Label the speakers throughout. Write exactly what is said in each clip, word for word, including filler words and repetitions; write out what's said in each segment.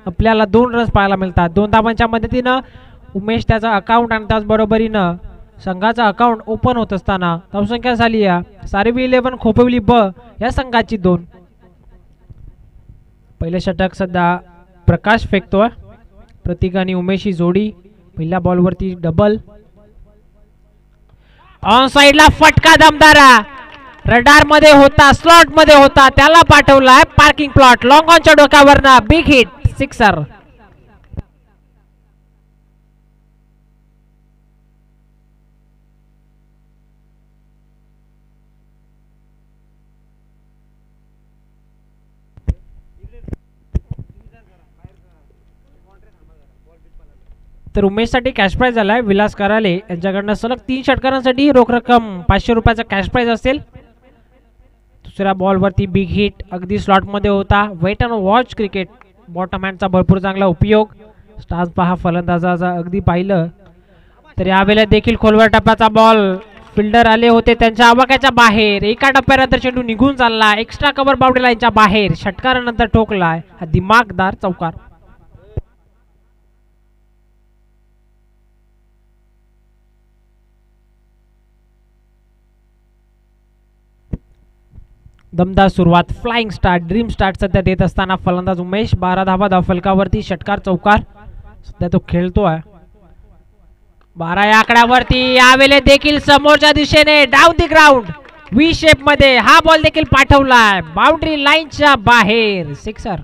Speaker 1: आपल्याला दोन रन्स पाहायला मिळतात. दोन धावांच्या मदतीनं उमेश त्याचा अकाउंट आणि त्याचबरोबरीनं संघाचा अकाउंट ओपन होत असताना धावसंख्या झाली आहे सारवी इलेव्हन खोपवली ब या संघाची दोन. पहिले षटक सध्या प्रकाश फेकतोय. प्रतीक आणि उमेश ही जोडी. पहिल्या बॉलवरती डबल. ऑन साइडला फटका दमदारा रडार मध्ये होता, स्लॉट मध्ये होता, त्याला पाठवलाय पार्किंग प्लॉट. लॉंग ऑनच्या डोक्यावरनं बिग हिट, सिक्सर. तर उमेशसाठी कॅश प्राइज झालाय विलास कराले यांच्याकडनं. सलग तीन षटकारांसाठी रोख रक्कम पाचशे रुपयाचा कॅश प्राइज असेल. दुसऱ्या बॉलवरती बिग हिट, अगदी स्लॉटमध्ये होता. Wait and watch cricket bottom हँडचा भरपूर चांगला उपयोग. स्टार्स पहा फलंदाजाचा अगदी पाहिलं तर यावेळेला देखील खोलवर टप्प्याचा बॉल. फिल्डर आले होते त्यांच्या आवाक्याच्या बाहेर. एका टप्प्यानंतर चेंडू निघून चालला. एक्स्ट्रा कव्हर बाउंड्री लाईनच्या बाहेर. षटकारानंतर ठोकलाय हा दिमागदार चौकार. दमदार सुरुवात, फ्लाइंग स्टार्ट, ड्रीम स्टार्ट सध्या देत असताना फलंदाज उमेश. बारा धावा धाव फलकावरती. षटकार चौकार सध्या तो खेळतोय. बारा या आकड्यावरती यावेळेला देखील समोरच्या दिशेने down the ground V shape मध्ये हा बॉल देखील पाठवलाय बाउंड्री लाईनच्या बाहेर, सिक्सर.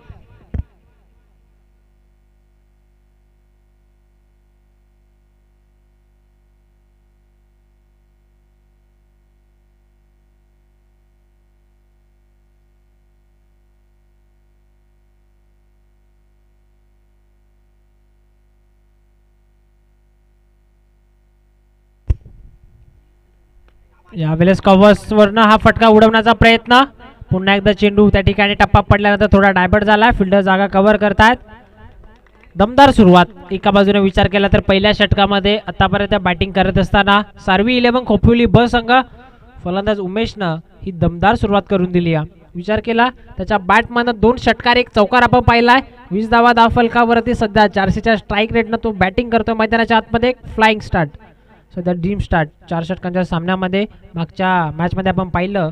Speaker 1: यावेळेस कव्हर्स वरनं हा फटका उडवण्याचा प्रयत्न. पुन्हा एकदा चेंडू त्या ठिकाणी टप्पा पडल्यानंतर थोडा डायवर्ट झाला. फिल्डर जागा कव्हर करतायत. दमदार सुरुवात. एका बाजूने विचार केला तर पहिल्या षटकामध्ये आतापर्यंत बॅटिंग करत असताना सारवी इलेव्हन खोपवली ब संघ फलंदाज उमेशनं ही दमदार सुरुवात करून दिली आहे. विचार केला त्याच्या बॅटमधनं दोन षटकार एक चौकार आपण पाहिलाय. वीस धावा धाव फलकावरती सध्या चारशेच्या स्ट्राईक रेटनं तो बॅटिंग करतो. मैदानाच्या आतमध्ये एक फ्लाइंग स्टार्ट सध्या ड्रीम स्टार्ट. चार षटकांच्या सामन्यामध्ये मागच्या मॅच मध्ये आपण पाहिलं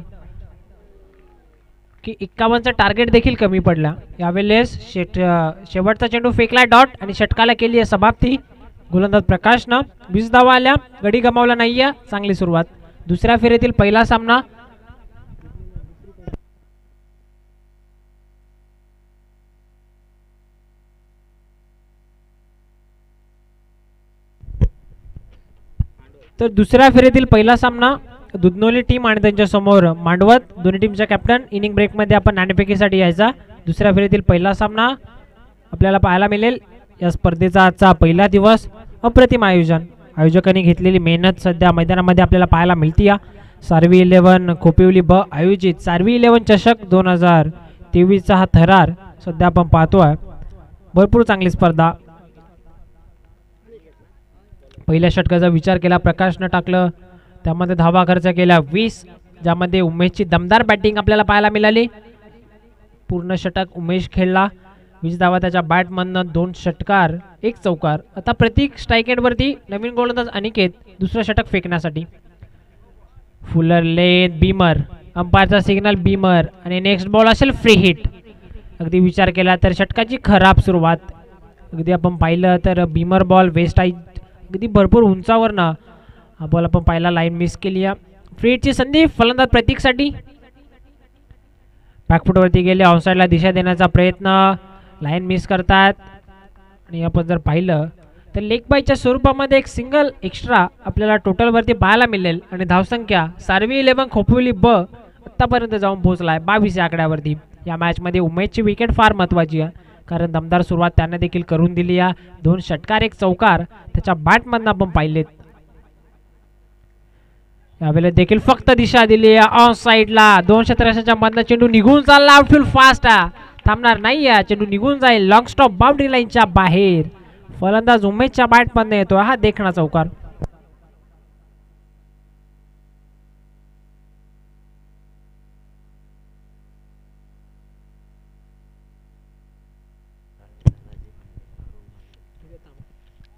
Speaker 1: की एक्कावन्नचं टार्गेट देखील कमी पडला. यावेळेस शेट शेवटचा चेंडू फेकला डॉट आणि षटकाला केली आहे समाप्ती. गोलंदाज प्रकाशनं वीस धावा आल्या. गडी गमावला नाहीये. चांगली सुरुवात. दुसऱ्या फेरीतील पहिला सामना. तर दुसऱ्या फेरीतील पहिला सामना दुधनोली टीम आणि त्यांच्या समोर मांडवत. दोन्ही टीमचा कॅप्टन. इनिंग ब्रेक मध्ये आपण नाणेफेकीसाठी यायचा. दुसऱ्या फेरीतील पहिला सामना आपल्याला पाहायला मिळेल. या स्पर्धेचा आजचा पहिला दिवस. अप्रतिम आयोजन. आयोजकांनी घेतलेली मेहनत सध्या मैदानामध्ये आपल्याला पाहायला मिळते. सारवी इलेव्हन खोपिवली ब आयोजित सारवी इलेव्हन चषक दोन हजार तेवीसचा हा थरार सध्या आपण पाहतोय. भरपूर चांगली स्पर्धा. पहिल्या षटकाचा विचार केला प्रकाशनं टाकलं. त्यामध्ये धावा खर्च केला वीस, ज्यामध्ये उमेशची दमदार बॅटिंग आपल्याला पाहायला मिळाली. पूर्ण षटक उमेश खेळला. वीस धावा त्याच्या बॅटमधनं. दोन षटकार एक चौकार. आता प्रतीक स्ट्राईक एंडवरती. नवीन गोलंदाज अनिकेत दुसरं षटक फेकण्यासाठी. Fuller length beamer. अंपायरचा सिग्नल बीमर आणि नेक्स्ट बॉल असेल फ्री हिट. अगदी विचार केला तर षटकाची खराब सुरुवात. अगदी आपण पाहिलं तर बीमर बॉल वेस्ट आहे अगदी भरपूर उंचावरनं हा बॉल आपण पाहिला. लाईन मिस केली. फ्री हिटची संधी फलंदाज प्रतीकसाठी. बॅकफुटवरती गेले. ऑनसाइडला दिशा देण्याचा प्रयत्न. लाईन मिस करतात आणि आपण जर पाहिलं तर लेग बायच्या स्वरूपामध्ये एक सिंगल एक्स्ट्रा आपल्याला टोटलवरती पाहायला मिळेल. आणि धावसंख्या सारवी इलेव्हन खोपवली ब आत्तापर्यंत जाऊन पोहोचलाय बावीस या आकड्यावरती. या मॅचमध्ये उमेशची विकेट फार महत्त्वाची आहे कारण दमदार सुरुवात त्याने देखील करून दिली आहे. दोन षटकार एक चौकार त्याच्या बॅटमधनं आपण पाहिलेत. यावेळेला देखील फक्त दिशा दिली आहे ऑन साइडला. दोनशे त्रेसष्टच्या मधनं चेंडू निघून चालला. आउटफील्ड फास्ट थांबणार नाही आहे. चेंडू निघून जाईल. लॉंग स्टॉप बाउंड्री लाईनच्या बाहेर. फलंदाज उमेशच्या बॅटमधनं येतो हा देखणा चौकार.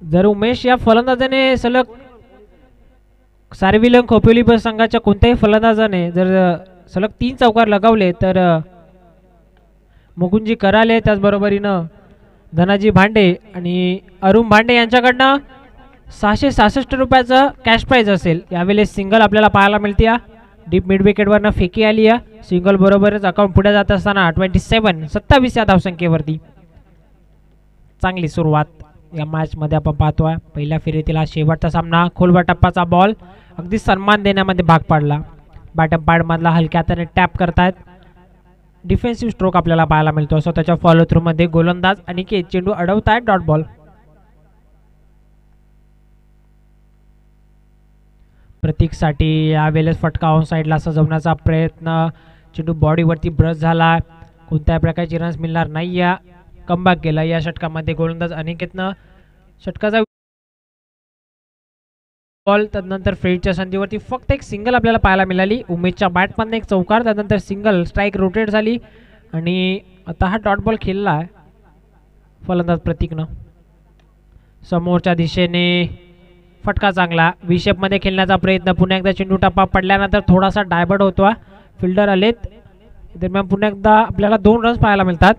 Speaker 1: जर उमेश या फलंदाजाने सलग सार्विलन खोपोली बस संघाच्या कोणत्याही फलंदाजाने जर सलग तीन चौकार लगावले तर मुकुंदजी कराले त्याचबरोबरीनं धनाजी भांडे आणि अरुण भांडे यांच्याकडनं सहाशे सहासष्ट रुपयाचं कॅश प्राईज असेल. यावेळेस सिंगल आपल्याला पाहायला मिळते. डीप मिड विकेटवरनं फेकी आली आहे. सिंगल बरोबरच अकाउंट पुढे जात असताना ट्वेंटी सेवन सत्तावीस या धावसंख्येवरती चांगली सुरुवात या मॅचमध्ये आपण पाहतोय. पहिल्या फेरीतील हा शेवटचा सामना. खोलवर टप्पाचा बॉल अगदी सन्मान देण्यामध्ये भाग पाडला. बॅटम पॅडमधला हलक्या हाताने टॅप करतायत. डिफेन्सिव्ह स्ट्रोक आपल्याला पाहायला मिळतो. स्वतःच्या फॉलो थ्रू मध्ये गोलंदाज अनिकेत चेंडू अडवतायत. Dot ball. प्रतीकसाठी यावेळेस फटका ऑन साईडला सजवण्याचा प्रयत्न. चेंडू बॉडीवरती ब्रश झाला. कोणत्याही प्रकारची रन्स मिळणार नाही. या कमबॅक केला या षटकामध्ये गोलंदाज अनिकेतनं. षटकाचा बॉल त्यानंतर फ्रेडच्या संधीवरती फक्त एक सिंगल आपल्याला पाहायला मिळाली. उमेशच्या बॅटमधनं एक चौकार त्यानंतर सिंगल स्ट्राईक रोटेट झाली आणि आता हा डॉट बॉल खेळला आहे फलंदाज प्रतीकनं. समोरच्या दिशेने फटका चांगला. विशेपमध्ये खेळण्याचा प्रयत्न. पुन्हा एकदा चेंडू टप्पा पडल्यानंतर थोडासा डायबर्ट होतो. फिल्डर आलेत दरम्यान पुन्हा एकदा आपल्याला दोन रन्स पाहायला मिळतात.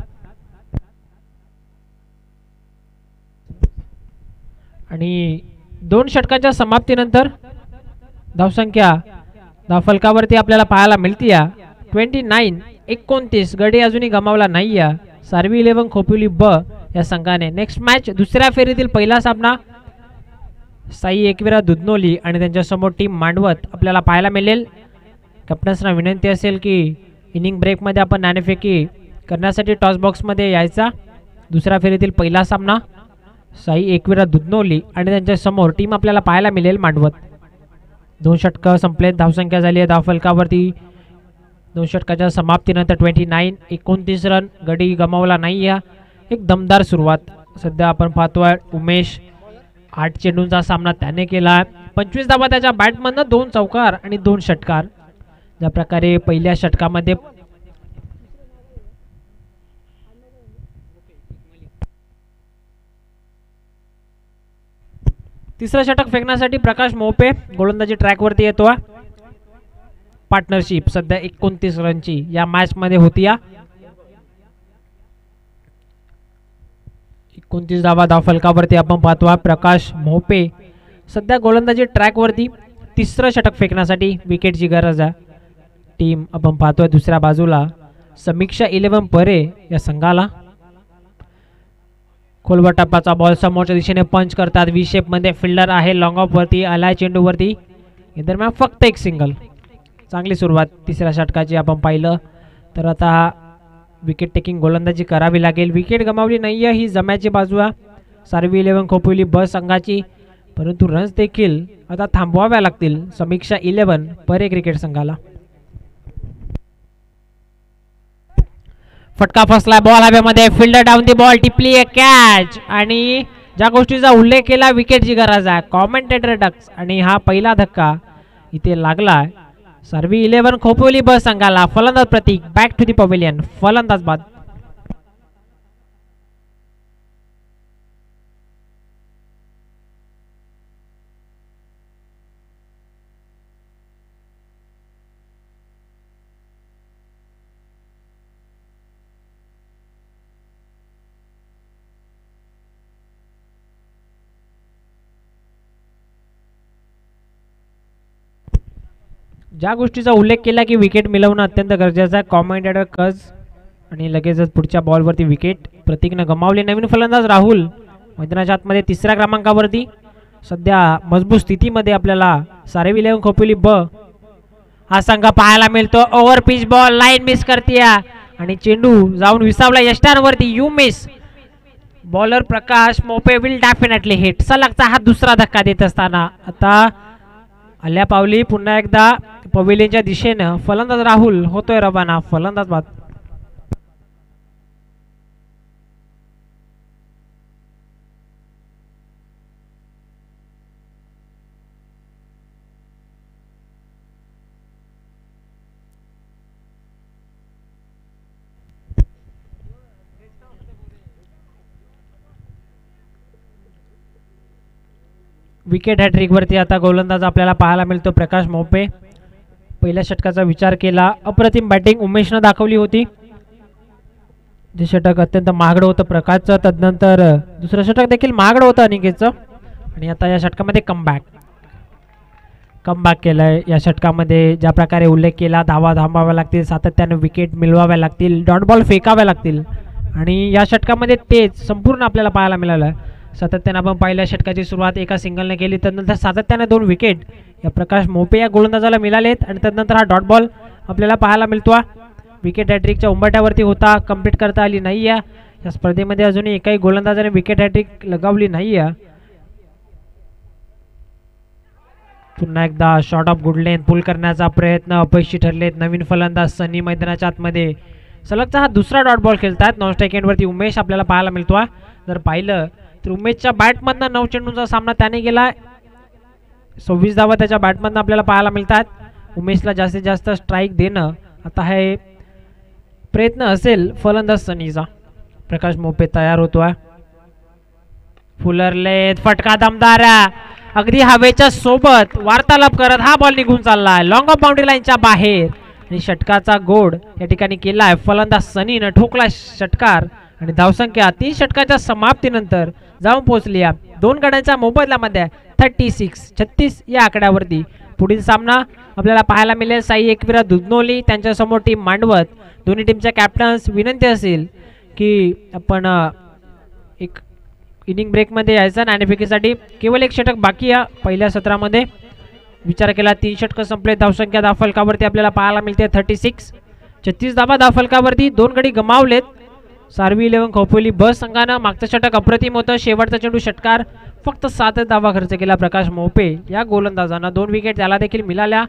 Speaker 1: आणि दोन षटकाच्या समाप्तीनंतर धावसंख्या धावफलकावरती आपल्याला पाहायला मिळते ट्वेंटी नाईन एकोणतीस. गडी अजूनही गमावला नाही आहे सार्वी इलेव्हन खोपोली ब या संघाने. नेक्स्ट मॅच दुसऱ्या फेरीतील पहिला सामना साई एकविरा दुधनोली आणि त्यांच्यासमोर टीम मांडवत आपल्याला पाहायला मिळेल. कॅप्टन्सना विनंती असेल की इनिंग ब्रेकमध्ये आपण नाणेफेकी करण्यासाठी टॉस बॉक्समध्ये यायचा. दुसऱ्या फेरीतील पहिला सामना साई एकविरा दुधनोली आणि त्यांच्या समोर टीम आपल्याला पाहायला मिळेल मांडवत. दोन षटकं संपलेत. धावसंख्या झाली आहे धावफलकावरती दोन षटकाच्या समाप्तीनंतर ट्वेंटी नाईन एकोणतीस रन. गडी गमावला नाही आहे. एक दमदार सुरुवात सध्या आपण पाहतोय. उमेश आठ चेंडूंचा सामना त्याने केला. पंचवीस धावा त्याच्या बॅटमधनं. दोन चौकार आणि दोन षटकार. ज्या प्रकारे पहिल्या षटकामध्ये तिसरं षटक फेकण्यासाठी प्रकाश मोपे गोलंदाजी ट्रॅकवरती येतो. पार्टनरशिप सध्या एकोणतीस रनची या मॅच मध्ये होती. या एकोणतीस धावा धावफलकावरती आपण पाहतो. प्रकाश मोपे सध्या गोलंदाजी ट्रॅकवरती. तिसरं षटक फेकण्यासाठी विकेटची गरज आहे. टीम आपण पाहतोय दुसऱ्या बाजूला समीक्षा इलेव्हन परे या संघाला. खोलवर टप्पाचा बॉल समोरच्या दिशेने पंच करतात. वी शेप मध्ये फिल्डर आहे लॉंग ऑफ वरती आलाय चेंडूवरती. दरम्यान फक्त एक सिंगल. चांगली सुरुवात तिसऱ्या षटकाची आपण पाहिलं तर आता विकेट टेकिंग गोलंदाजी करावी लागेल. विकेट गमावली नाही आहे ही जम्याची बाजू आहे सार्वी इलेव्हन खोपोली ब संघाची. परंतु रन्स देखील आता थांबवाव्या लागतील समीक्षा इलेव्हन परे क्रिकेट संघाला. फटका फसला. बॉल हवेमध्ये. Fielder down the ball. टिपली आहे कॅच. आणि ज्या गोष्टीचा उल्लेख केला विकेटची गरज आहे कॉमेंटेटर डक्स आणि हा पहिला धक्का इथे लागला सार्वी इलेव्हन खोपोली ब संघाला. फलंदाज Pratik back to the pavilion. फलंदाज बाद. ज्या गोष्टीचा उल्लेख केला की विकेट मिळवणं अत्यंत गरजेचं आहे कॉमेंटेटर कज आणि लगेचच पुढच्या बॉलवरती विकेट प्रतीकनं गमावली. नवीन फलंदाज राहुल मैदानाच्या आतमध्ये तिसऱ्या क्रमांकावरती. सध्या मजबूत स्थितीमध्ये आपल्याला सार्वी इलेव्हन खोपोली ब हा संघ पाहायला मिळतो. Over pitch ball line miss करते आणि चेंडू जाऊन विसावला यष्टांवरती. You miss. Bowler Prakash Mope will definitely hit. सलगचा हा दुसरा धक्का देत असताना आता आल्या पावली पुन्हा एकदा पवेलियनच्या दिशेनं फलंदाज राहुल होतोय रवाना. फलंदाज बाद. विकेट हॅट्रिकवरती आता गोलंदाज आपल्याला पाहायला मिळतो प्रकाश मोपे. पहिल्या षटकाचा विचार केला, अप्रतिम बॅटिंग उमेशनं दाखवली होती. जे षटक अत्यंत महागडं होतं प्रकाशचं, तदनंतर दुसरं षटक देखील महागडं होतं अनिकेतचं. आणि आता या षटकामध्ये कमबॅक कमबॅक केलंय. या षटकामध्ये ज्या प्रकारे उल्लेख केला, धावा थांबाव्या लागतील, सातत्याने विकेट मिळवाव्या लागतील, डॉट बॉल फेकाव्या लागतील आणि या षटकामध्ये तेच संपूर्ण आपल्याला पाहायला मिळालं. सातत्याने आपण पहिल्या षटकाची सुरुवात एका सिंगलने केली, त्यानंतर सातत्याने दोन विकेट या प्रकाश मोपे या गोलंदाजाला मिळालेत आणि त्यानंतर हा डॉट बॉल आपल्याला पाहायला मिळतो. विकेट हॅट्रिकच्या उंबरठ्यावरती होता, कंप्लीट करता आली नाही. या स्पर्धेमध्ये अजूनही एकाही गोलंदाजाने विकेट हॅट्रिक लगावली नाही. पुन्हा एकदा shot of good length pull करण्याचा प्रयत्न अपयशी ठरलेत नवीन फलंदाज सनी मैदानाच्या आतमध्ये. सलगचा हा दुसरा डॉट बॉल खेळतात. नॉन स्ट्राईक एंडवरती उमेश आपल्याला पाहायला मिळतो. जर पाहिलं तर उमेशच्या बॅटमधनं नऊ चेंडूंचा सामना त्याने केला. सव्वीस धावा त्याच्या बॅटमधनं आपल्याला पाहायला मिळतात. उमेशला जास्तीत जास्त स्ट्राईक देणं आता हे प्रयत्न असेल फलंदाज सनीचा. प्रकाश मोपे तयार होतोय. फुलरले फटका दमदार अगदी हवेच्या सोबत वार्तालाप करत हा बॉल निघून चाललाय लॉंग ऑफ बाउंड्री लाईनच्या बाहेर आणि षटकाचा गोड या ठिकाणी केलाय फलंदाज सनीनं. ठोकला षटकार आणि धावसंख्या तीन षटकाच्या समाप्तीनंतर जाऊन पोहोचली दोन गड्यांच्या मोबदल्यामध्ये थर्टी सिक्स छत्तीस या आकड्यावरती. पुढील सामना आपल्याला पाहायला मिळेल साई एकविरा दुधनोली त्यांच्यासमोर टीम मांडवत. दोन्ही टीमच्या कॅप्टन्स विनंती असेल की आपण एक इनिंग ब्रेकमध्ये यायचं. नाणेफेकीसाठी केवळ एक षटक बाकी या पहिल्या सत्रामध्ये. विचार केला तीन षटकं संपले. धावसंख्या धावफलकावरती आपल्याला पाहायला मिळते थर्टी सिक्स छत्तीस धावा धावफलकावरती. दोन गडी गमावलेत सार्वी इलेव्हन खोपोली ब संघानं. मागचं षटक अप्रतिम होतं. शेवटचा चेंडू षटकार फक्त सात धावा खर्च केला प्रकाश मोपे या गोलंदाजांना. दोन विकेट त्याला देखील मिळाल्या.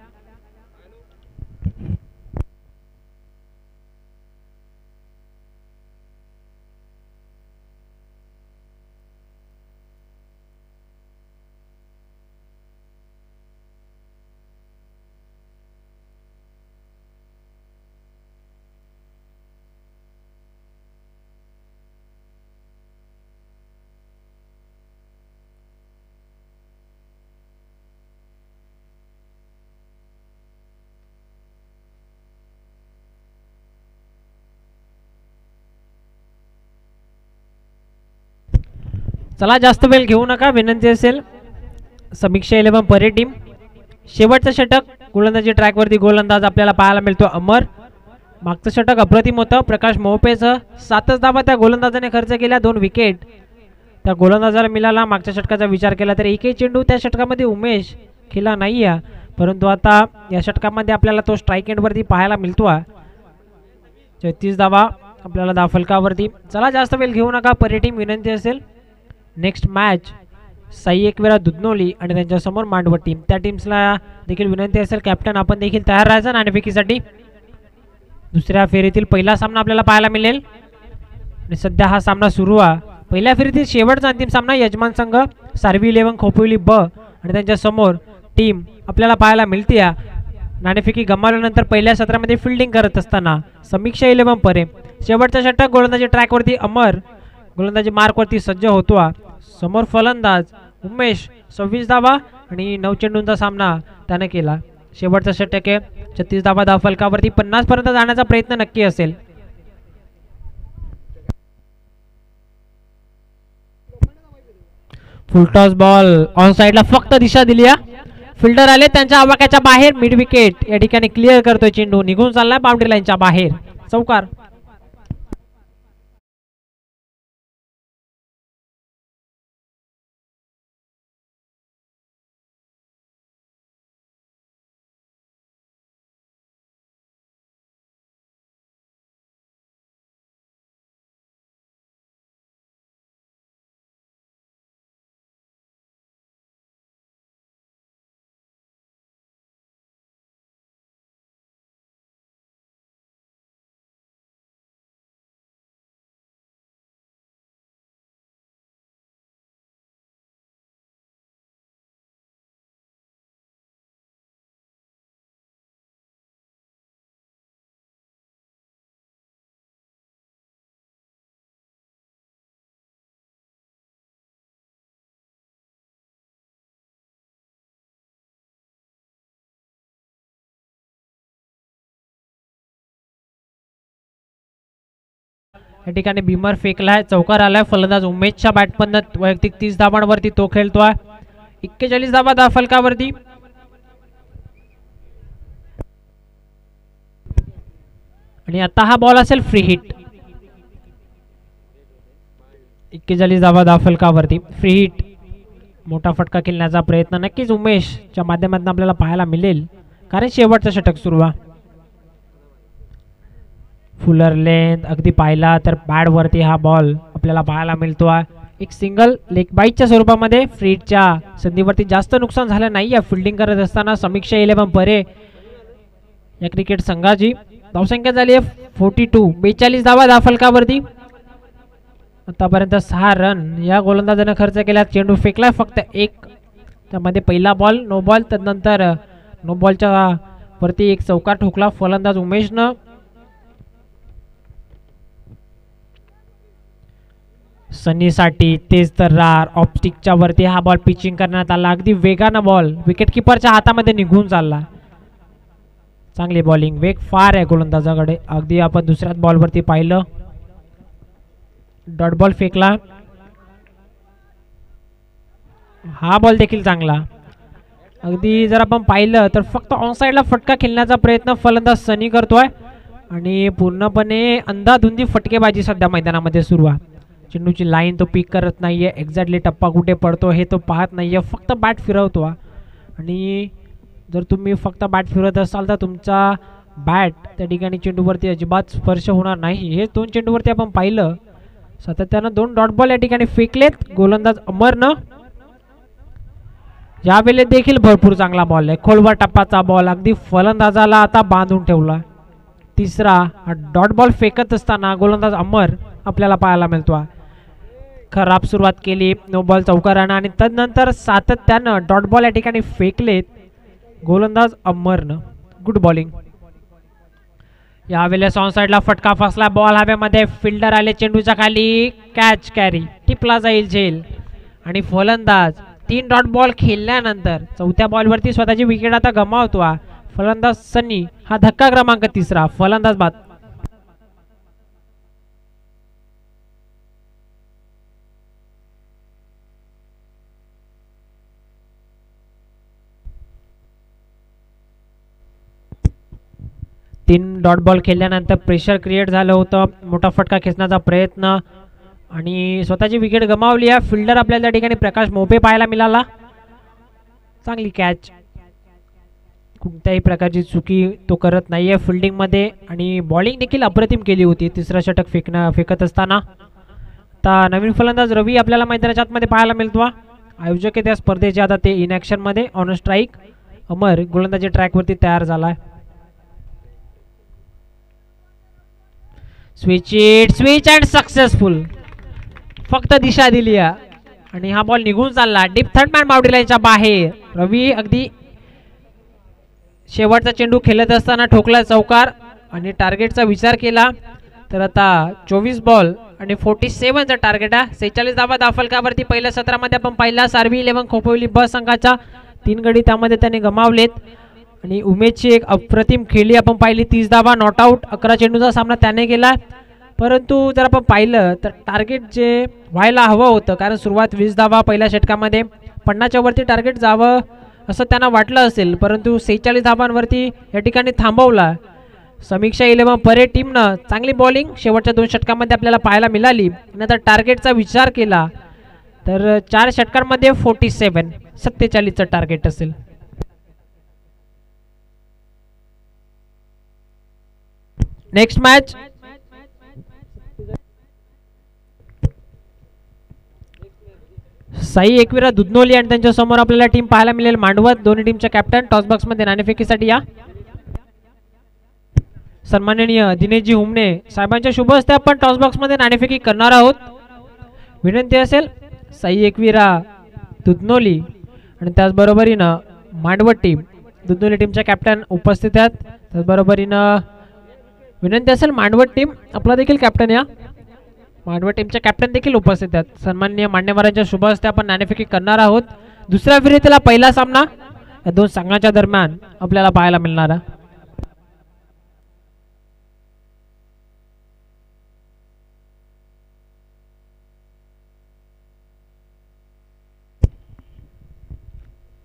Speaker 1: चला जास्त वेळ घेऊ नका, विनंती असेल. Samiksha eleven Pare team. शेवटचं षटक गोलंदाजी ट्रॅकवरती गोलंदाज आपल्याला पाहायला मिळतो अमर. मागचं षटक अप्रतिम होतं प्रकाश मोहपेचं. सातच धावा त्या गोलंदाजाने खर्च केल्या. दोन विकेट त्या गोलंदाजाला मिळाला. मागच्या षटकाचा विचार केला तर एकही चेंडू त्या षटकामध्ये उमेश खेळला नाही आहे, परंतु आता या षटकामध्ये आपल्याला तो स्ट्राईक एंडवरती पाहायला मिळतो. छत्तीस धावा आपल्याला धावफलकावरती. चला जास्त वेळ घेऊ नका, परे टीम विनंती असेल. नेक्स्ट मॅच साई एकविरा दुधनोली आणि त्यांच्यासमोर मांडवत टीम. त्या टीम्सला देखील विनंती असेल कॅप्टन आपण देखील तयार राहायचं नाणेफेकीसाठी. दुसऱ्या फेरीतील पहिला सामना आपल्याला पाहायला मिळेल आणि सध्या हा सामना सुरू आहे. पहिल्या फेरीतील शेवटचा अंतिम सामना यजमान संघ सार्वी इलेव्हन खोपोली ब आणि त्यांच्यासमोर टीम आपल्याला पाहायला मिळते. नाणेफेकी गमावल्यानंतर पहिल्या सत्रामध्ये फिल्डिंग करत असताना समीक्षा इलेव्हन परे. शेवटचा षटक गोलंदाजी ट्रॅकवरती अमर गोलंदाजी मार्कवरती सज्ज होतो. समोर फलंदाज उमेश. सव्वीस धावा आणि नऊ चेंडूंचा सामना त्याने केला. शेवटचा षटक आहे. छत्तीस धावा धावफलकावरती. पन्नास पर्यंत जाण्याचा प्रयत्न नक्की असेल. फुलटॉस बॉल ऑन साइडला फक्त दिशा दिली. फिल्डर आले त्यांच्या आवाक्याच्या बाहेर. मिड विकेट या ठिकाणी क्लिअर करतोय चेंडू. निघून चाललाय बाउंड्री लाईनच्या बाहेर. चौकार. या ठिकाणी भीमर फेकलाय, चौकार आलाय. फलंदाज उमेशच्या बॅटमधनं वैयक्तिक तीस धावांवरती तो खेळतोय. एक्केचाळीस धावा दा फलकावरती. आणि आता हा बॉल असेल फ्री हिट. एक्केचाळीस धावा दा फलकावरती फ्री हिट. मोठा फटका खेळण्याचा प्रयत्न नक्कीच उमेशच्या माध्यमातून आपल्याला पाहायला मिळेल, कारण शेवटचं षटक सुरू आहे. फुलर लेंथ अगदी पाहिला तर पॅड वरती हा बॉल आपल्याला पाहायला मिळतो. एक सिंगल लेग बाईटच्या स्वरूपामध्ये. फ्रीटच्या संधीवरती जास्त नुकसान झालं नाही आहे फिल्डिंग करत असताना. समीक्षा इलेव्हन परे या क्रिकेट संघाची धावसंख्या झाली आहे फोर्टी टू. बेचाळीस धावा दा फलकावरती. आतापर्यंत सहा रन या गोलंदाजाने खर्च केला. चेंडू फेकला फक्त एक, त्यामध्ये पहिला बॉल नो बॉल. त्यानंतर नो बॉलच्या वरती एक चौकार ठोकला फलंदाज उमेशनं. सनीसाठी तेज तर्रार ऑप्टिकच्या वरती हा बॉल पिचिंग करण्यात आला. अगदी वेगानं बॉल विकेट किपरच्या हातामध्ये निघून चालला. चांगली बॉलिंग, वेग फार आहे गोलंदाजाकडे. अगदी आपण दुसऱ्याच बॉलवरती पाहिलं, डॉट बॉल फेकला. हा बॉल देखील चांगला. अगदी जर आपण पाहिलं तर फक्त ऑन साइडला फटका खेळण्याचा प्रयत्न फलंदाज सनी करतोय आणि पूर्णपणे अंधाधुंदी फटकेबाजी सध्या मैदानामध्ये सुरू आहे. चेंडूची लाईन तो पिक करत नाहीये, एक्झॅक्टली टप्पा कुठे पडतो हे तो पाहत नाहीये, फक्त बॅट फिरवतो. आणि जर तुम्ही फक्त बॅट फिरवत असाल तर तुमचा बॅट त्या ठिकाणी चेंडूवरती अजिबात स्पर्श होणार नाही. हे दोन चेंडूवरती आपण पाहिलं सातत्यानं दोन डॉट बॉल या ठिकाणी फेकलेत गोलंदाज अमरनं. यावेळेस देखील भरपूर चांगला बॉल आहे, खोलवर टप्पाचा बॉल. अगदी फलंदाजाला आता बांधून ठेवला. तिसरा हा डॉट बॉल फेकत असताना गोलंदाज अमर आपल्याला पाहायला मिळतो. खराब सुरुवात केली नो बॉल चौकारानं आणि तदनंतर सातत्यानं डॉट बॉल या ठिकाणी फेकलेत गोलंदाज अमरनं. Good bowling. यावेळेस ऑन साइडला फटका फसला, बॉल हवेमध्ये, फिल्डर आले चेंडूच्या खाली, कॅच कॅरी टिपला जाईल झेल. आणि फलंदाज तीन डॉट बॉल खेळल्यानंतर चौथ्या बॉलवरती स्वतःची विकेट आता गमावतो. फलंदाज सनी हा धक्का क्रमांक तिसरा. फलंदाज बाद. तीन डॉट बॉल खेळल्यानंतर प्रेशर क्रिएट झालं होतं, मोठा फटका खेचण्याचा प्रयत्न आणि स्वतःची विकेट गमावली आहे. फिल्डर आपल्याला त्या ठिकाणी प्रकाश मोपे पाहायला मिळाला. चांगली कॅच, कोणत्याही प्रकारची चुकी तो करत नाहीये फिल्डिंगमध्ये आणि बॉलिंग देखील अप्रतिम केली होती तिसरा षटक फेकणं फेकत असताना. आता नवीन फलंदाज रवी आपल्याला मैदानाच्या आतमध्ये पाहायला मिळतो. आयोजक आहे त्या स्पर्धेचे आता ते इन ॲक्शन मध्ये. ऑन स्ट्राईक अमर गोलंदाजी ट्रॅकवरती तयार झालाय. Switch it switch and successful. फक्त दिशा दिली आणि हा बॉल निघून चालला डीप थर्ड मॅन बाउंड्री लाईनच्या बाहेर. रवी अगदी शेवटचा चेंडू खेळत असताना ठोकला चौकार आणि टार्गेटचा विचार केला तर आता चोवीस बॉल आणि फोर्टी सेव्हनचा टार्गेट आहे. सेहेचाळीस धावा दाफलकावरती. पहिल्या सत्रामध्ये आपण पाहिला सार्वी इलेव्हन खोपोली ब संघाच्या तीन गडी त्यामध्ये त्यांनी गमावलेत आणि उमेशची एक अप्रतिम खेळी आपण पाहिली. तीस धावा नॉट आउट. अकरा चेंडूचा सामना त्याने केला, परंतु जर आपण पाहिलं तर टार्गेट जे व्हायला हवं होतं, कारण सुरुवात वीस धावा पहिल्या षटकामध्ये, पन्नासच्या वरती टार्गेट जावं असं त्यांना वाटलं असेल, परंतु सेहेचाळीस धावांवरती या ठिकाणी थांबवला. समीक्षा इलेव्हन परे टीमनं चांगली बॉलिंग शेवटच्या दोन षटकामध्ये आपल्याला पाहायला मिळाली. नंतर टार्गेटचा विचार केला तर चार षटकांमध्ये फोर्टी सेवन सत्तेचाळीसचं टार्गेट असेल. नेक्स्ट मॅच साई एकविरा दुधनोली आणि त्यांच्या समोर आपल्याला टीम पाहायला मिळेल मांडवत. दोन्ही टीमचे कॅप्टन टॉस बॉक्स मध्ये नाणेफेकीसाठी या. सन्माननीय दिनेशजी हुमणे साहेबांच्या शुभ हस्ते आपण टॉस बॉक्स मध्ये नाणेफेकी करणार आहोत. विनंती असेल साई एकविरा दुधनोली आणि त्याचबरोबरीनं मांडवत टीम दुधनोली टीमच्या कॅप्टन उपस्थित आहेत. त्याचबरोबरीनं विनंती असेल मांडवत टीम आपला देखील कॅप्टन या. मांडवत टीमचे कॅप्टन देखील उपस्थित आहेत. सन्माननीय मान्यवरांच्या शुभ हस्ते आपण नाणेफेकी करणार आहोत. दुसऱ्या फेरीतला पहिला सामना या दोन संघांच्या दरम्यान आपल्याला पाहायला मिळणार आहे.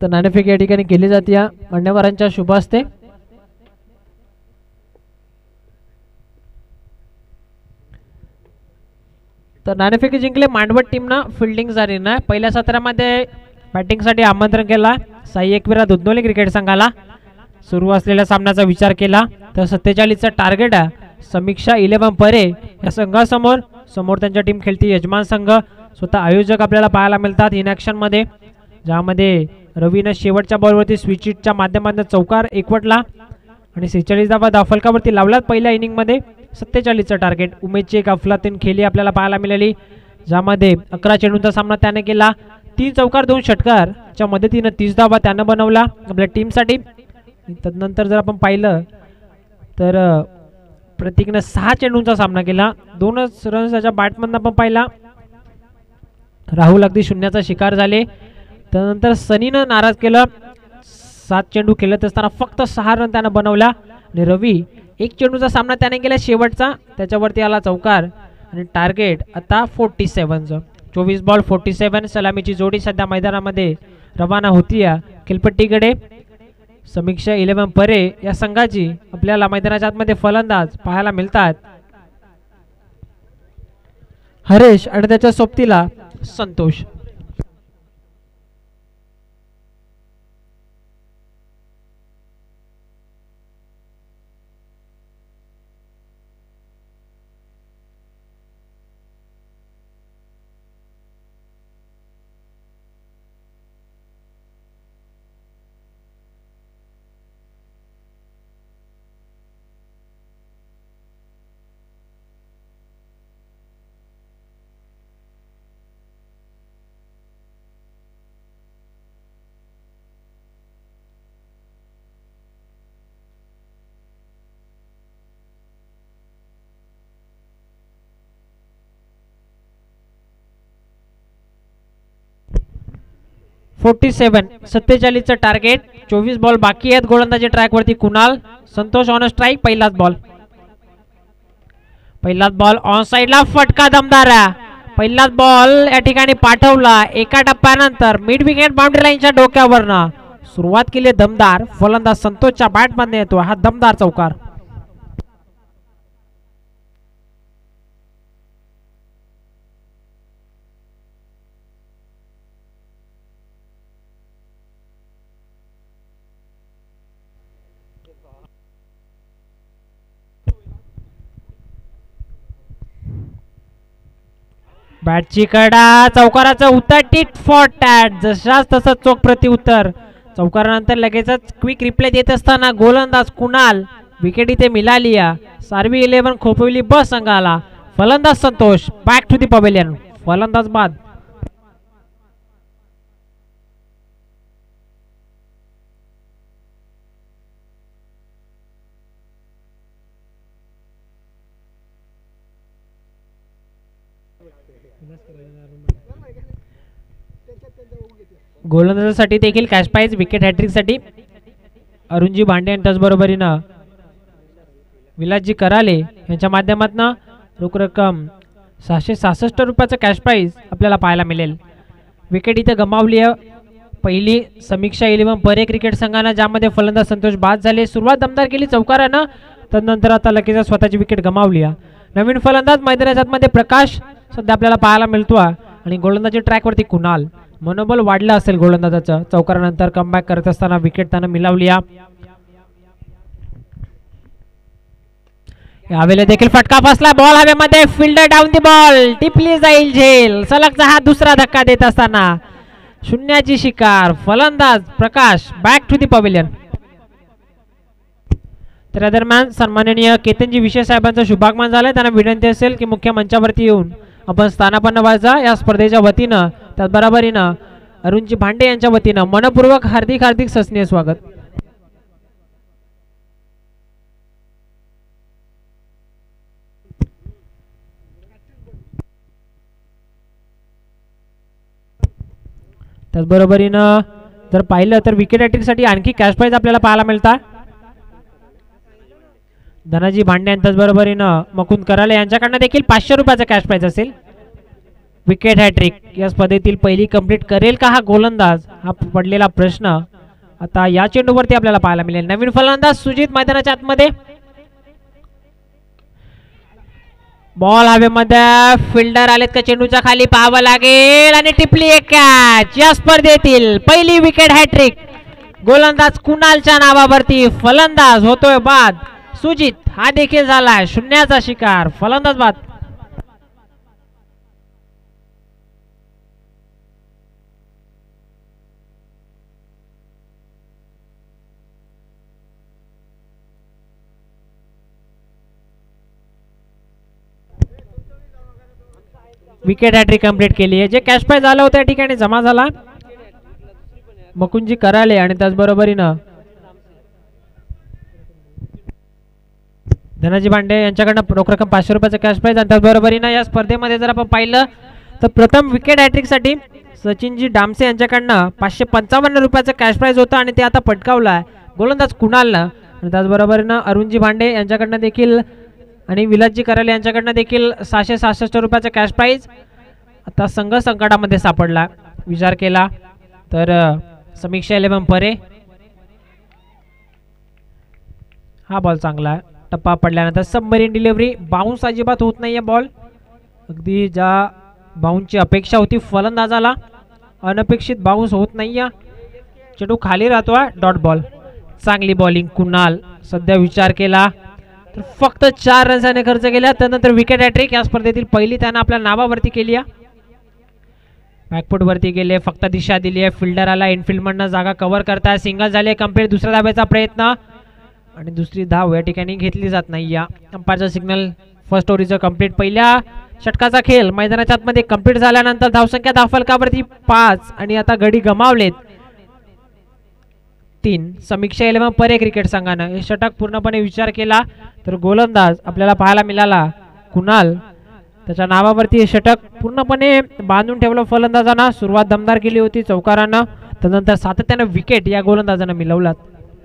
Speaker 1: तर नाणेफेक या ठिकाणी केली जाते या मान्यवरांच्या शुभ हस्ते. तर नाणेफेक जिंकले मांडवत टीमनं फिल्डिंग झालीनं. पहिल्या सत्रामध्ये बॅटिंगसाठी आमंत्रण केला साई एकविरा दुधनोली क्रिकेट संघाला. सुरू असलेल्या सामन्याचा विचार केला तर सत्तेचाळीसचा टार्गेट आहे समीक्षा इलेव्हन परे या संघासमोर. समोर त्यांच्या टीम खेळती यजमान संघ. स्वतः आयोजक आपल्याला पाहायला मिळतात इन ॲक्शनमध्ये, ज्यामध्ये रवीनं शेवटच्या बॉलवरती स्विचिटच्या माध्यमातून चौकार एकवटला आणि सेहेचाळीस धावा धाफलकावरती लावलात पहिल्या इनिंगमध्ये. सत्तेचाळीसचं टार्गेट. उमेशची एक अफलातून खेळी आपल्याला पाहायला मिळाली, ज्यामध्ये अकरा चेंडूंचा सामना त्याने केला. तीन चौकार दोन षटकारच्या मदतीनं तीस धावा त्यानं बनवला आपल्या टीमसाठी. तदनंतर जर आपण पाहिलं तर प्रतीकनं सहा चेंडूंचा सामना केला, दोनच रन्स त्याच्या बॅटमधनं आपण पाहिला. राहुल अगदी शून्याचा शिकार झाले. त्यानंतर सनीनं नाराज केलं, सात चेंडू खेळत असताना फक्त सहा रन त्यानं बनवला. आणि रवी एक चेंडूचा सामना त्याने केला शेवटचा, त्याच्यावरती आला चौकार आणि टार्गेट आता फोर्टी सेवनचं. चोवीस बॉल फोर्टी सेवन. सलामीची जोडी सध्या मैदानामध्ये रवाना होती या खेळपट्टीकडे. समीक्षा इलेव्हन परे या संघाची आपल्याला मैदानाच्या आतमध्ये फलंदाज पाहायला मिळतात हरेश आणि त्याच्या सोबतीला संतोष. फोर्टी सेवन सत्तेचाळीसचं टार्गेट. चोवीस बॉल बाकी आहेत गोलंदाजी ट्रॅकवरती. Kunal Santosh on strike. पहिलाच बॉल पहिलाच बॉल ऑन साइडला फटका दमदार. पहिलाच बॉल या ठिकाणी पाठवला एका टप्प्यानंतर मिड विकेट बाउंड्री लाईनच्या डोक्यावरनं. सुरुवात केली दमदार. फलंदाज संतोषच्या बॅटमध्ये येतो हा दमदार चौकार. बॅटची कडा. चौकाराचं उत्तर टिट फॉर टॅट. जशाच तसं चोख प्रत्युत्तर. चौकारानंतर लगेचच क्विक रिप्ले देत असताना गोलंदाज कुणाल. विकेट इथे मिळाली. सार्वी इलेव्हन खोपविली बस संघाला. फलंदाज Santosh back to the pavilion. फलंदाज बाद. गोलंदाजासाठी देखील कॅश प्राइज विकेट हॅट्रिक साठी अरुणजी भांडे आणि त्याचबरोबरीनं विलासजी कराले यांच्या माध्यमातून रोख रक्कम सहाशे सहासष्ट रुपयाचं कॅश प्राइज आपल्याला पाहायला मिळेल. विकेट इथे गमावली पहिली समीक्षा इलेव्हन परे क्रिकेट संघानं, ज्यामध्ये फलंदाज संतोष बाद झाले. सुरुवात दमदार केली चौकारानं, तदनंतर आता लगेच स्वतःची विकेट गमावली. नवीन फलंदाज मैदानाच्या आतमध्ये प्रकाश सध्या आपल्याला पाहायला मिळतो आणि गोलंदाजी ट्रॅकवरती कुणाल. मनोबल वाढलं असेल गोलंदाजाचं. चौकारानंतर कमबॅक करत असताना विकेट त्यानं मिळवली. यावेळेला देखील फटका बसला. बॉल हवेमध्ये. Fielder down the ball. टिपली जाईल झेल. सलगचा हा दुसरा धक्का देत असताना शून्याची शिकार. फलंदाज Prakash back to the pavilion. त्या दरम्यान सन्माननीय केतनजी विशेष साहेबांचं शुभागमन झालंय. त्यांना विनंती असेल की मुख्य मंचावरती येऊन आपण स्थानापन्न व्हायचा या स्पर्धेच्या वतीनं. त्याचबरोबरीनं अरुणजी भांडे यांच्या वतीनं मनपूर्वक हार्दिक हार्दिक सस्नेह स्वागत. त्याचबरोबरीनं जर पाहिलं तर विकेट हॅट्रिक साठी आणखी कॅश प्राइज आपल्याला पाहायला मिळतात. धनाजी भांडे आणि त्याचबरोबरीनं मकुंद कराले यांच्याकडनं देखील पाचशे रुपयाचा कॅश प्राइज असेल. विकेट हॅट्रिक या स्पर्धेतील पहिली कंप्लीट करेल का हा गोलंदाज, हा पडलेला प्रश्न आता या चेंडूवरती आपल्याला पाहायला मिळेल. नवीन फलंदाज सुजित मैदानाच्या आतमध्ये. बॉल हवेमध्ये, फिल्डर आलेत का चेंडूच्या खाली पाहावं लागेल आणि टिपली एक कॅच. या स्पर्धेतील पहिली विकेट हॅट्रिक गोलंदाज कुणालच्या नावावरती. फलंदाज होतोय बाद. सुजित हा देखील झालाय शून्याचा शिकार. फलंदाज बाद. विकेट हॅट्रिक कंप्लीट केली आहे. जे कॅश प्राइज आलं होतं त्या ठिकाणी जमा झाला मकुंजी कराले आणि त्याचबरोबरीनं धनाजी भांडे यांच्याकडनं रोख रक्कम पाचशे रुपयाचं कॅश प्राइज. आणि त्याचबरोबरीनं या स्पर्धेमध्ये जर आपण पाहिलं तर प्रथम विकेट हॅट्रिक साठी सचिनजी डामसे यांच्याकडनं पाचशे पंचावन्न रुपयाचं कॅश प्राइज होतं आणि ते आता पटकावलं आहे गोलंदाज कुणालनं. आणि त्याचबरोबरीनं अरुणजी भांडे यांच्याकडनं देखील आणि विलासजी कराले यांच्याकडनं देखील सहाशे सहासष्ट रुपयाचा कॅश प्राइज. आता संघ संकटामध्ये सापडला. विचार केला तर समीक्षा इलेव्हन परे हा बॉल चांगला टप्पा पडल्यानंतर सबमरीन डिलिव्हरी. बाउन्स अजिबात होत नाहीये बॉल. अगदी ज्या बाउन्सची अपेक्षा होती फलंदाजाला अनपेक्षित बाउन्स होत नाहीये. चेंडू खाली राहतोय. Dot ball. चांगली बॉलिंग कुणाल. सध्या विचार केला तर फक्त चार रन्साने खर्च केल्या. त्यानंतर विकेट हॅट्रिक या स्पर्धेतील पहिली त्यानं आपल्या नावावरती केली आहे. बॅकफुट वरती गेले. फक्त दिशा दिली आहे. फिल्डर आला. इनफिल्ड मधनं जागा कव्हर करताय. सिंगल झाले कंप्लीट. दुसऱ्या धाब्याचा प्रयत्न आणि दुसरी धाव या ठिकाणी घेतली जात नाही. या अंपायरचा सिग्नल फर्स्ट ओव्हरचं कंप्लीट. पहिल्या षटकाचा खेळ मैदानाच्या आतमध्ये कंप्लीट झाल्यानंतर धावसंख्या धावफलकावरती पाच आणि आता गडी गमावलेत तीन. समीक्षा इलेव्हन परे क्रिकेट संघानं हे षटक पूर्णपणे विचार केला तर गोलंदाज आपल्याला पाहायला मिळाला कुणाल. त्याच्या नावावरती हे षटक पूर्णपणे बांधून ठेवलं फलंदाजांना. सुरुवात दमदार केली होती चौकारानं. त्यानंतर सातत्यानं विकेट या गोलंदाजानं मिळवलात.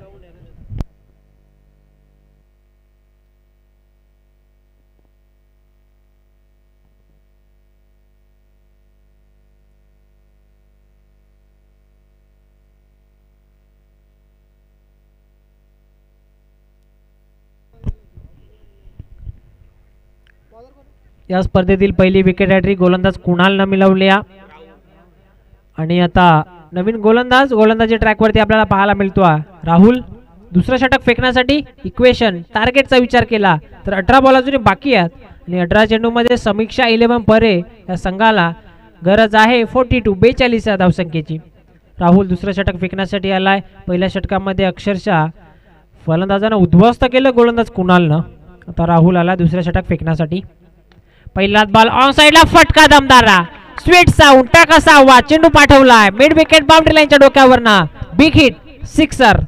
Speaker 1: या स्पर्धेतील पहिली विकेट हॅट्रिक गोलंदाज कुणालनं मिळवल्या. आणि आता नवीन गोलंदाज गोलंदाजी ट्रॅकवरती आपल्याला पाहायला मिळतो राहुल. दुसरं षटक फेकण्यासाठी इक्वेशन टार्गेटचा विचार केला तर अठरा बॉल अजून बाकी आहेत आणि अठरा चेंडूमध्ये समीक्षा इलेव्हन परे या संघाला गरज आहे फोर्टी टू बेचाळीस या धावसंख्येची. राहुल दुसरं षटक फेकण्यासाठी आलाय. पहिल्या षटकामध्ये अक्षरशः फलंदाजानं उद्ध्वस्त केलं गोलंदाज कुणालनं. आता राहुल आला दुसऱ्या षटक फेकण्यासाठी. पहिलाच बॉल ऑन साइडला फटका दमदारा. स्वीट साऊंड टाका सहावा. चेंडू पाठवलाय मिड विकेट बाउंड्री लाईनच्या डोक्यावरना. Big hit sixer.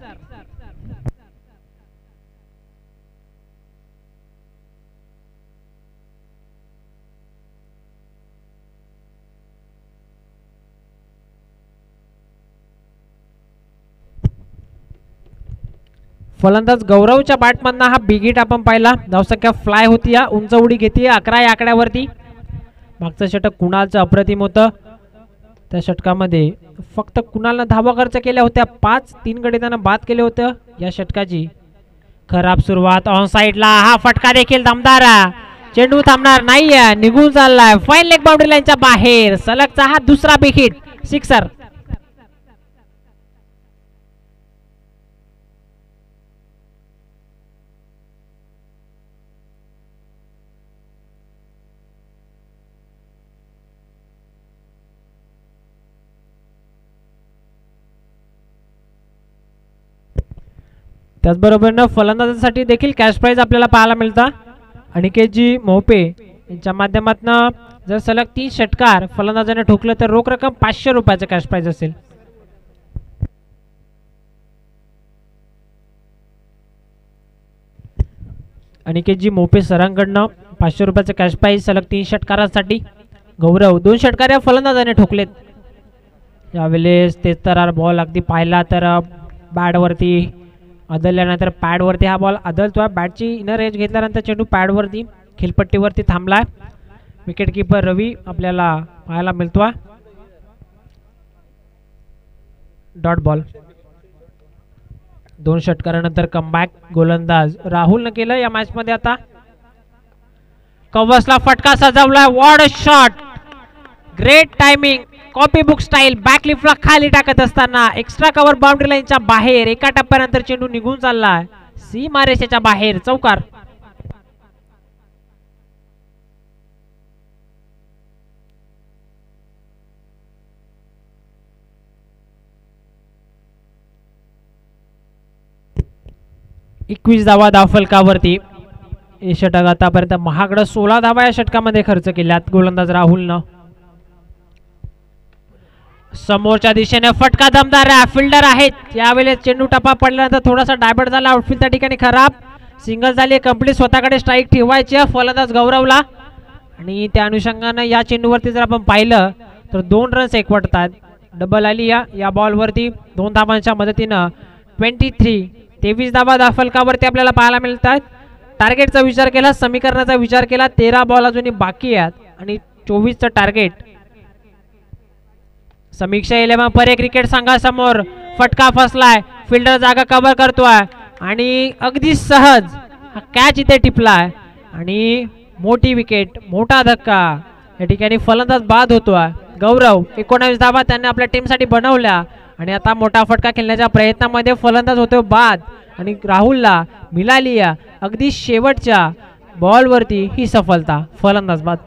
Speaker 1: फलंदाज गौरवच्या बॅटमधनं हा बिग हिट आपण पाहिला. धावसंख्या फ्लाय होती. या उंच उडी घेते अकरा या आकड्यावरती. मागचं षटक कुणालचं अप्रतिम होतं. त्या षटकामध्ये फक्त कुणालनं धावा खर्च केल्या होत्या पाच. तीन गडी त्यानं बाद केले होतं. या षटकाची खराब सुरुवात ऑन साइडला. हा फटका देखील दमदार. चेंडू थांबणार नाहीये. निघून चाललाय फाईन लेग बाउंड्री लाईनच्या बाहेर. सलगचा हा दुसरा बिग हिट सिक्सर. त्याचबरोबर फलंदाजांसाठी देखील कॅश प्राइज आपल्याला पाहायला मिळतं. अनिकेतजी मोहपे यांच्या माध्यमातून जर सलग तीन षटकार फलंदाजाने ठोकलं तर रोख रक्कम पाचशे रुपयाचं कॅश प्राइज असेल. अनिकेतजी मोहपे सरांकडनं पाचशे रुपयाचं कॅश प्राइज सलग तीन षटकारांसाठी. गौरव दोन षटकार या फलंदाजाने ठोकलेत. यावेळेस तेच तर बॉल अगदी पाहिला तर बॅटवरती आदळल्यानंतर पॅडवरती हा बॉल आदळतोय. बॅटची इनर एज घेतल्यानंतर चेंडू पॅडवरती खेळपट्टीवरती थांबलाय. विकेट किपर रवी आपल्याला पाहायला मिळतोय. Dot ball. दोन षटकारानंतर कमबॅक गोलंदाज राहुलनं केलं या मॅच मध्ये. आता कव्हर्सला फटका सजवलाय. What a shot. Great timing. Copy book style. बॅकलिफ्टला खाली टाकत असताना एक्स्ट्रा कव्हर बाउंड्री लाईनच्या बाहेर एका टप्प्यानंतर चेंडू निघून चाललाय सीमारेषेच्या बाहेर. चौकार. एकवीस धावा धावफलकावरती. हे षटक आतापर्यंत महागडं सोळा धावा या षटकामध्ये खर्च केल्यात गोलंदाज राहुलनं. समोरच्या दिशेने फटका दमदार आहे. फिल्डर आहेत यावेळेस. चेंडू टप्पा पडल्यानंतर थोडासा डायबर्ट झाला. आउटफील्ड त्या ठिकाणी खराब. सिंगल झाली. कंप्लीट स्वतःकडे स्ट्राईक ठेवायची आहे फलंदाज गौरवला. आणि त्या अनुषंगाने या चेंडूवरती जर आपण पाहिलं तर दोन रन्स एकवटतात. डबल आली या या बॉलवरती. दोन धावांच्या मदतीनं ट्वेंटी थ्री तेवीस धावा धावफलकावरती आपल्याला पाहायला मिळतात. टार्गेटचा विचार केला, समीकरणाचा विचार केला, तेरा बॉल अजूनही बाकी आहेत आणि चोवीसचं target. Samiksha eleven Pare cricket संघासमोर फटका फसलाय. फिल्डर जागा कव्हर करतोय आणि अगदी सहज कॅच इथे टिपलाय आणि मोठी विकेट. मोठा धक्का. या ठिकाणी फलंदाज बाद होतोय. गौरव एकोणावीस धावा त्यांनी आपल्या टीमसाठी बनवल्या आणि आता मोठा फटका खेळण्याच्या प्रयत्नामध्ये फलंदाज होतो बाद आणि राहुलला मिळाली या अगदी शेवटच्या बॉलवरती ही सफलता. फलंदाज बाद.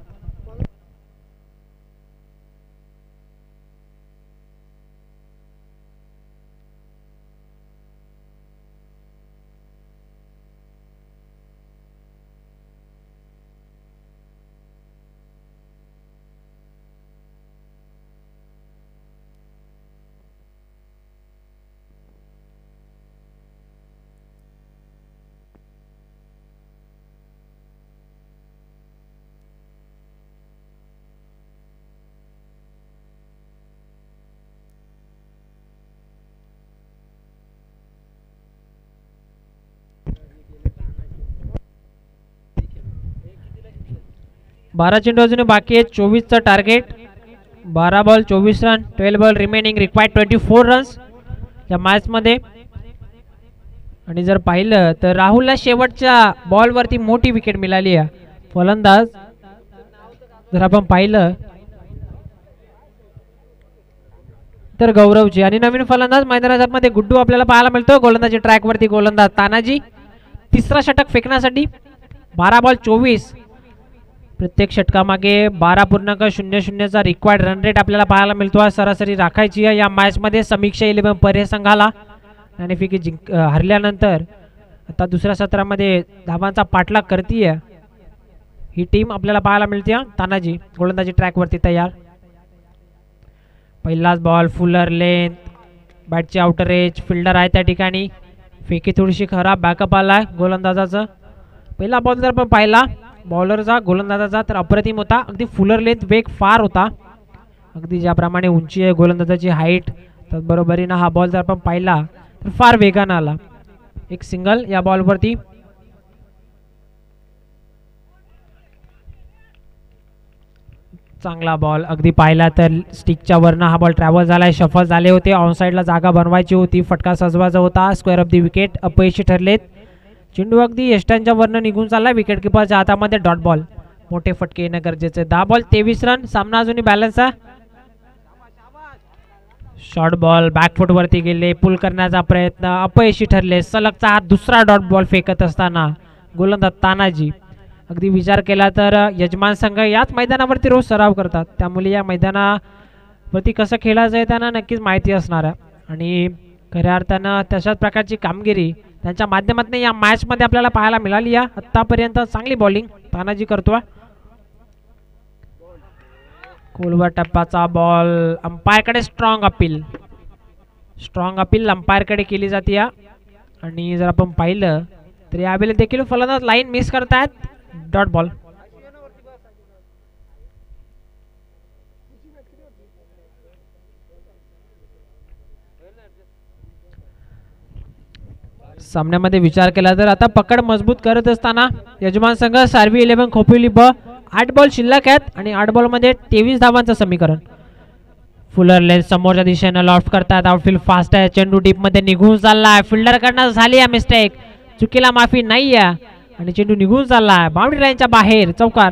Speaker 1: बारा चेंडू अजून बाकी आहेत. चोवीसचं टार्गेट. बारा बॉल चोवीस run. Twelve ball remaining. Required twenty four runs या मॅच मध्ये. आणि जर पाहिलं तर राहुलला शेवटच्या बॉलवरती मोठी विकेट मिळाली आहे. फलंदाज जर आपण पाहिलं तर गौरवची आणि नवीन फलंदाज मैदानाच्या मध्ये गुड्डू आपल्याला पाहायला मिळतो. गोलंदाजी ट्रॅक वरती गोलंदाज तानाजी. तिसरा षटक फेकण्यासाठी. बारा बॉल चोवीस. प्रत्येक षटकामागे बारा पूर्णांक शून्य शून्यचा रिक्वायर्ड रन रेट आपल्याला पाहायला मिळतो. सरासरी राखायची आहे या मॅच मध्ये. समीक्षा इलेव्हन परे संघाला नाणेफेकी जिंक हरल्यानंतर आता दुसऱ्या सत्रामध्ये धावांचा पाठलाग करतीये ही टीम आपल्याला पाहायला मिळते. तानाजी गोलंदाजी ट्रॅक वरती तयार. पहिलाच बॉल. Fuller length. बॅटची आउटर एज. फिल्डर आहे त्या ठिकाणी. फेकी थोडीशी खराब. बॅकअप आलाय गोलंदाजाचा. पहिला बॉल जर आपण पाहिला बॉलरचा गोलंदाजाचा तर अप्रतिम होता. अगदी फुलर लेंथ. वेग फार होता. अगदी ज्याप्रमाणे उंची आहे गोलंदाजाची हाईट तर बरोबरीनं हा बॉल जर आपण पाहिला तर फार वेगानं आला. एक सिंगल या बॉलवरती. चांगला बॉल. अगदी पाहिला तर स्टिकच्या वरनं हा बॉल ट्रॅव्हल झालाय. शफल झाले होते. ऑन साईडला जागा बनवायची होती. फटका सजवायचा होता. स्क्वेअर ऑफ दी विकेट अपयशी ठरलेत. चेंडू अगदी यष्टांच्या वरनं निघून चालला. विकेट किपरच्या हातामध्ये. Dot ball. मोठे फटके येणं गरजेचे. दहा बॉल तेवीस रन. सामना अजूनही बॅलन्स आहे. Short ball. बॅकफुट वरती गेले. पुल करण्याचा प्रयत्न अपयशी ठरले. सलगचा हा दुसरा डॉट बॉल फेकत असताना गोलंदाज तानाजी. अगदी विचार केला तर यजमान संघ याच मैदानावरती रोज सराव करतात त्यामुळे या मैदानावरती कसं खेळायचं आहे त्यांना नक्कीच माहिती असणार आहे आणि खऱ्या अर्थानं तशाच प्रकारची कामगिरी त्यांच्या माध्यमातून या मॅच मध्ये आपल्याला पाहायला मिळाली आहे. आतापर्यंत चांगली बॉलिंग तानाजी करतोय. खोलवर टप्प्याचा बॉल. अंपायरकडे स्ट्रॉंग अपील. स्ट्रॉंग अपील अंपायरकडे केली जाते आणि जर आपण पाहिलं तर यावेळी देखील फलंदाज लाईन मिस करतायत. Dot ball. सामन्यामध्ये विचार केला तर आता पकड मजबूत करत असताना यजमान संघ सार्वी इलेव्हन खोपोली ब आठ बॉल शिल्लक आहेत आणि आठ बॉल मध्ये तेवीस धावांचं समीकरण. फुलर लेन्स समोरच्या दिशेनं लॉफ्ट करतात. आउटफील्ड फास्ट आहे. चेंडू डीप मध्ये निघून चाललाय. फिल्डर कडनं झाली आहे मिस्टेक. चुकीला माफी नाही आहे आणि चेंडू निघून चाललाय बाउंड्री लाईनच्या बाहेर. चौकार.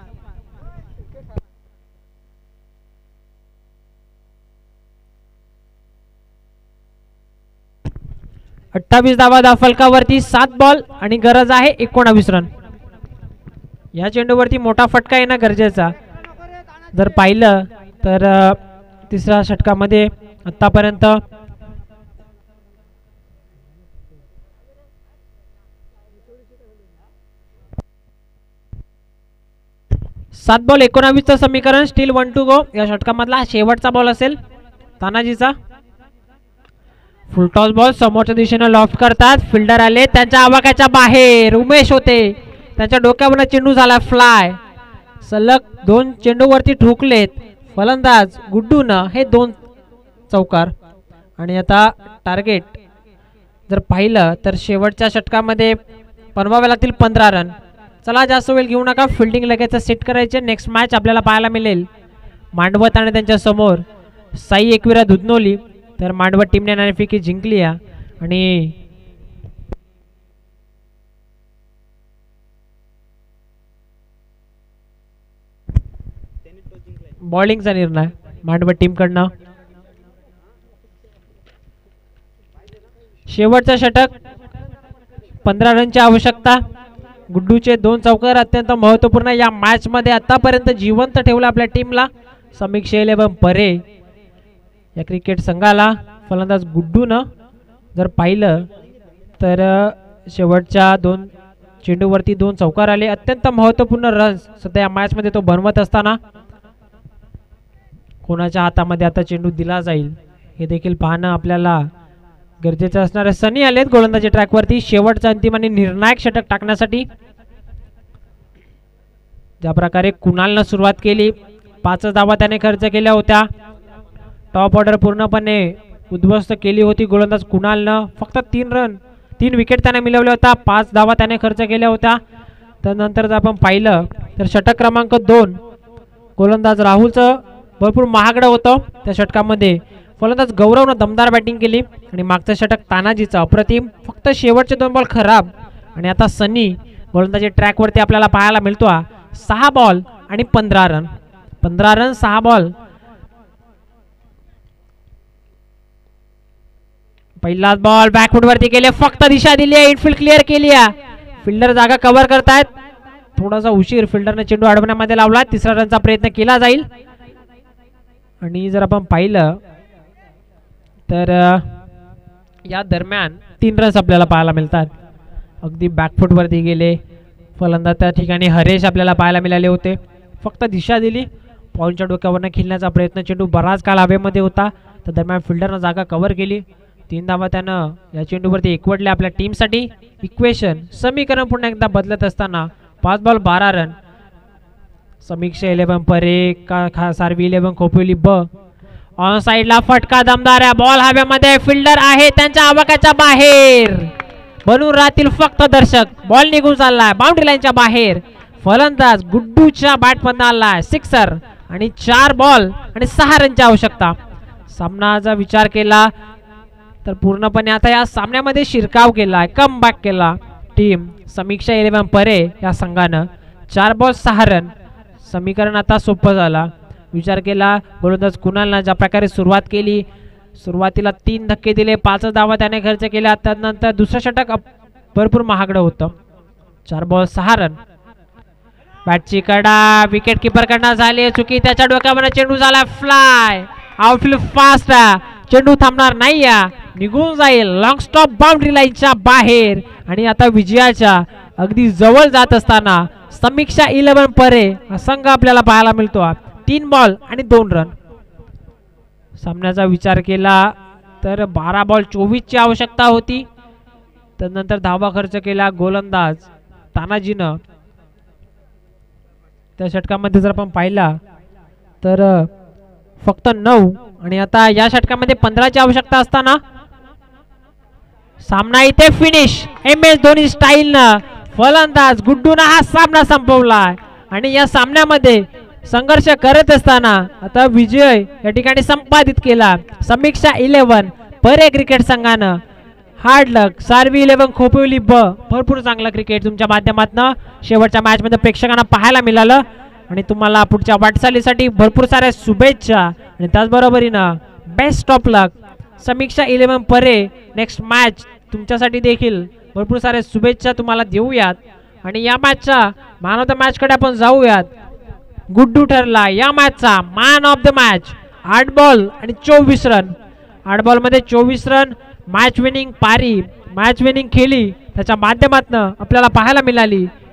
Speaker 1: अठ्ठावीस धावा दा फलकावरती. सात बॉल आणि गरज आहे एकोणावीस रन. या चेंडूवरती मोठा फटका येणं गरजेचा. जर पाहिलं तर तिसऱ्या षटकामध्ये आतापर्यंत सात बॉल एकोणावीसचं समीकरण. Still one to go. या षटकामधला शेवटचा बॉल असेल तानाजीचा. फुलटॉस बॉल समोरच्या दिशेनं लॉफ्ट करतात. फिल्डर आले त्यांच्या आवाक्याच्या बाहेर. उमेश होते त्यांच्या डोक्यावर चेंडू झाला फ्लाय. सलग दोन चेंडूवरती ठोकलेत फलंदाज गुड्डूनं. हे दोन चौकार. आणि आता टार्गेट जर पाहिलं तर शेवटच्या षटकामध्ये बनवावे लागतील पंधरा रन. चला जास्त वेळ घेऊ नका. फिल्डिंग लगेच सेट करायचे. नेक्स्ट मॅच आपल्याला पाहायला मिळेल मांडवत आणि त्यांच्या समोर साई एकविरा दुधनोली. तर मांडवत टीमने नाणेफेकी जिंकली आहे आणि बॉलिंगचा निर्णय मांडवत टीम कडनं. शेवटचं षटक. पंधरा रनची आवश्यकता. गुड्डूचे दोन चौकार अत्यंत महत्वपूर्ण या मॅच मध्ये आतापर्यंत जिवंत ठेवलं आपल्या टीमला. समीक्षा इलेव्हन परे या क्रिकेट संघाला. फलंदाज गुड्डूनं जर पाहिलं तर शेवटच्या दोन चेंडूवरती दोन चौकार आले. अत्यंत महत्वपूर्ण रन्स सध्या या मॅच मध्ये तो बनवत असताना कोणाच्या हातामध्ये आता चेंडू दिला जाईल हे देखील पाहणं आपल्याला गरजेचं असणार आहे. सनी आलेत गोलंदाजी ट्रॅकवरती शेवटचा अंतिम आणि निर्णायक षटक टाकण्यासाठी. ज्या प्रकारे कुणालनं सुरुवात केली. पाच धावा त्याने खर्च केल्या होत्या. टॉप ऑर्डर पूर्णपणे उद्ध्वस्त केली होती गोलंदाज कुणालनं. फक्त तीन रन तीन विकेट त्याने मिळवल्या होत्या. पाच धावा त्याने खर्च केल्या होत्या. त्यानंतर जर आपण पाहिलं तर षटक क्रमांक दोन गोलंदाज राहुलचं भरपूर महागडं होतं. त्या षटकामध्ये फलंदाज गौरवनं दमदार बॅटिंग केली आणि मागचं षटक तानाजीचं अप्रतिम. फक्त शेवटचे दोन बॉल खराब. आणि आता सनी गोलंदाजी ट्रॅकवरती आपल्याला पाहायला मिळतो. सहा बॉल आणि पंधरा रन. पंधरा रन सहा बॉल. पहिला बॉल बॅकफुट वरती केले. फक्त दिशा दिली आहे. इनफिल्ड क्लिअर केली आहे. फिल्डर जागा कव्हर करतायत. थोडासा उशीर फिल्डरने चेंडू अडवण्यामध्ये लावला. तिसरा रनचा प्रयत्न केला जाईल. आणि जर आपण पाहिलं तर या दरम्यान तीन रन्स आपल्याला पाहायला मिळतात. अगदी बॅकफुट वरती गेले फलंदाज. त्या ठिकाणी हरेश आपल्याला पाहायला मिळाले होते. फक्त दिशा दिली. पॉईंटच्या डोक्यावरनं खेळण्याचा प्रयत्न. चेंडू बराच काळ हवेमध्ये होता. त्या दरम्यान फिल्डरनं जागा कव्हर केली. तीन धावा त्यानं या चेंडूवरती एकवटल्या आपल्या टीमसाठी. इक्वेशन समीकरण पुन्हा एकदा बदलत असताना पाच बॉल बारा रन. समीक्षा इलेव्हन परे का सारवी इलेव्हन खोपोली ब. ऑन साइडला फटका दमदार आहे. बॉल हवेमध्ये. फिल्डर आहे त्यांच्या आवाक्याच्या बाहेर. बनून राहतील फक्त दर्शक. बॉल निघून चाललाय बाउंड्री लाईनच्या बाहेर. फलंदाज गुड्डूच्या बॅटमधून आलाय सिक्सर. आणि चार बॉल आणि सहा रनची आवश्यकता. सामनाचा विचार केला तर पूर्णपणे आता या सामन्यामध्ये शिरकाव केला. कम बॅक केला टीम समीक्षा इलेव्हन परे या संघानं. चार बॉल सहा रन. समीकरण आता सोपं झाला. विचार केला गोलंदाज कुणालनं ज्या प्रकारे सुरुवात केली. सुरुवातीला तीन धक्के दिले. पाच धावा त्याने खर्च केल्या. त्यानंतर दुसरं षटक भरपूर महागडं होतं. चार बॉल सहा रन. बॅटची कडा विकेट किपर कडनं झाली चुकी. त्याच्या डोक्यावर चेंडू झाला फ्लाय. Outfield fast. चेंडू थांबणार नाही. निघून जाईल लॉंग स्टॉप बाउंड्री लाईनच्या बाहेर. आणि आता विजयाच्या अगदी जवळ जात असताना समीक्षा इलेव्हन परे हा संघ आपल्याला पाहायला मिळतो. तीन बॉल आणि दोन रन. सामन्याचा विचार केला तर बारा बॉल चोवीस ची आवश्यकता होती. त्यानंतर धावा खर्च केला गोलंदाज तानाजीनं. त्या षटकामध्ये जर आपण पाहिला तर फक्त नऊ. आणि आता या षटकामध्ये पंधराची आवश्यकता असताना सामना इथे finish. M S Dhoni style न फलंदाज गुड्डून हा सामना संपवला. आणि या सामन्यामध्ये संघर्ष करत असताना आता विजय या ठिकाणी संपादित केला समीक्षा इलेव्हन परे क्रिकेट संघानं. Hard luck Sarvi eleven Khopoli ब. भरपूर चांगलं क्रिकेट तुमच्या माध्यमातून शेवटच्या मॅच मध्ये प्रेक्षकांना पाहायला मिळालं आणि तुम्हाला पुढच्या वाटचालीसाठी भरपूर साऱ्या शुभेच्छा आणि त्याचबरोबरीनं best of luck. Samiksha eleven Pare next match तुमच्यासाठी देखील भरपूर साऱ्या शुभेच्छा तुम्हाला देऊयात. आणि या मॅचचा मॅन ऑफ द मॅच कडे आपण जाऊयात. गुड्डू ठरला या मॅचचा मॅन ऑफ द मॅच. आठ बॉल आणि चोवीस रन. आठ बॉल मध्ये चोवीस रन मॅच विनिंग पारी मॅच विनिंग खेळी त्याच्या माध्यमातून आपल्याला पाहायला मिळाली.